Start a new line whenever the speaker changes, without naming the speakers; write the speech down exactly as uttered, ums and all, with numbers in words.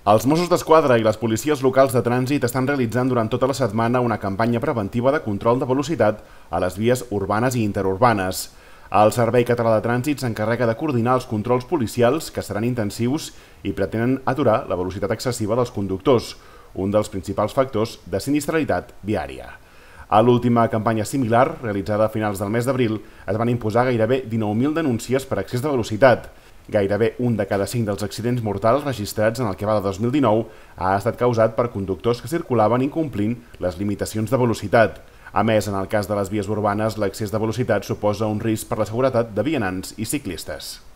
Els Mossos d'Esquadra i les policies locals de trànsit estan realitzant durant tota la setmana una campanya preventiva de control de velocitat a les vies urbanes i interurbanes. El Servei Català de Trànsit s'encarrega de coordinar els controls policials, que seran intensius i pretenen aturar la velocitat excessiva dels conductors, un dels principals factors de sinistralitat viària. A l'última campanya similar, realitzada a finals del mes d'abril, es van imposar gairebé dinou mil denúncies per excés de velocitat. Gairebé un de cada cinc dels accidents mortals registrats en el que va de dos mil dinou ha estat causat per conductors que circulaven incomplint les limitacions de velocitat. A més, en el cas de les vies urbanes, l'excés de velocitat suposa un risc per la seguretat de vianants i ciclistes.